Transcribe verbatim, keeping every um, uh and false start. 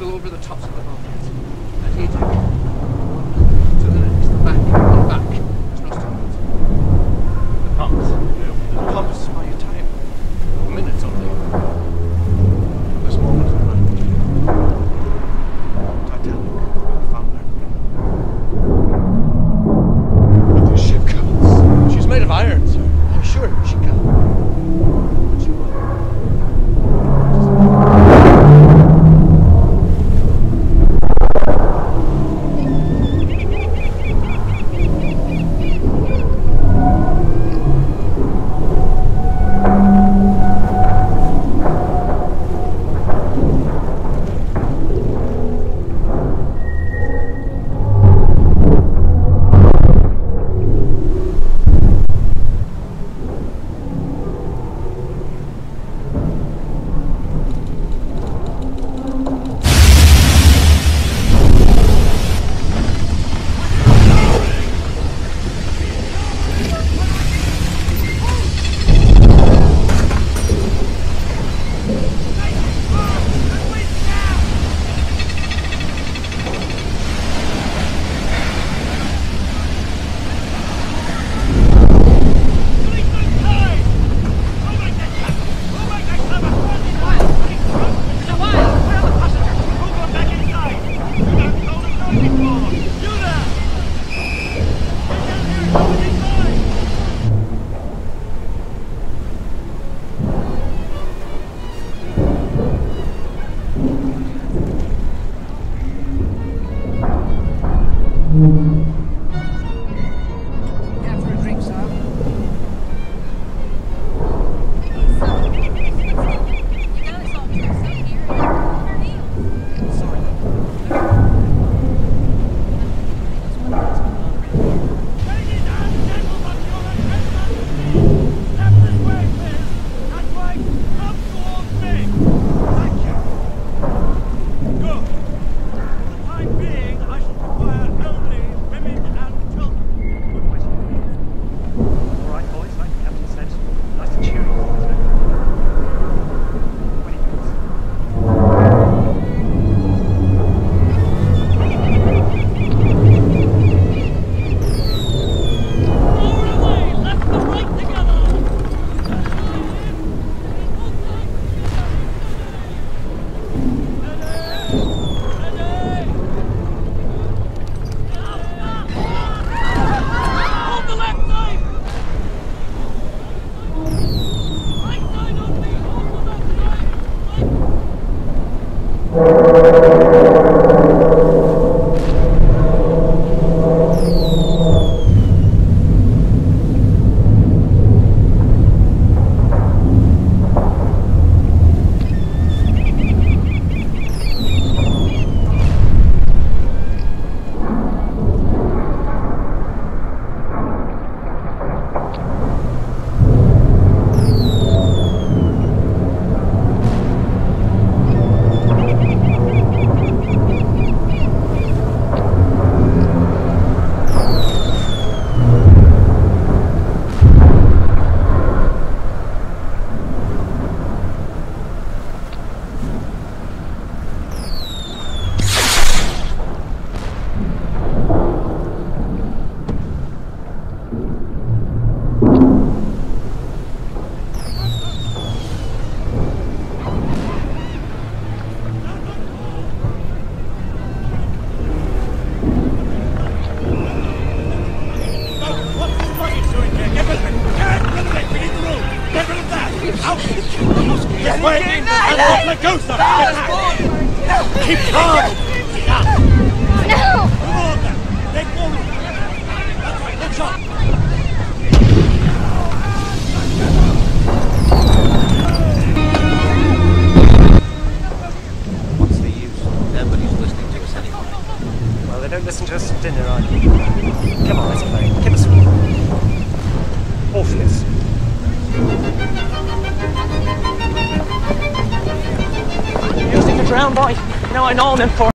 spill over the tops of the bombs. And he take to the next, the back, and back. There's no stopping. The pumps. The pumps buy you time. Minutes only. This moment in time. Titanic. Found her. But the ship comes. She's made of iron, sir. I'm sure she can. But she will. Let go, son! Keep calm! No! Move on now! Take forward! That's right, look sharp! What's the use? Nobody's listening to us anyway. Well, they don't listen to us at dinner either. Come on, let's play. Give us one. Orpheus. Using the drown boy. No, I know him for.